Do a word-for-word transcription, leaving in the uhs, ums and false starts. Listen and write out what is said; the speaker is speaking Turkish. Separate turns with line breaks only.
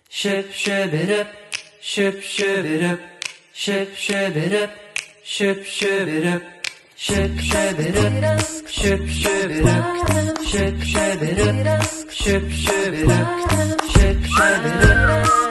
Ship ship it up, ship ship it up, ship ship it up, ship ship it up, ship ship it up, ship ship it up, ship ship it up, ship ship it up, ship ship it up.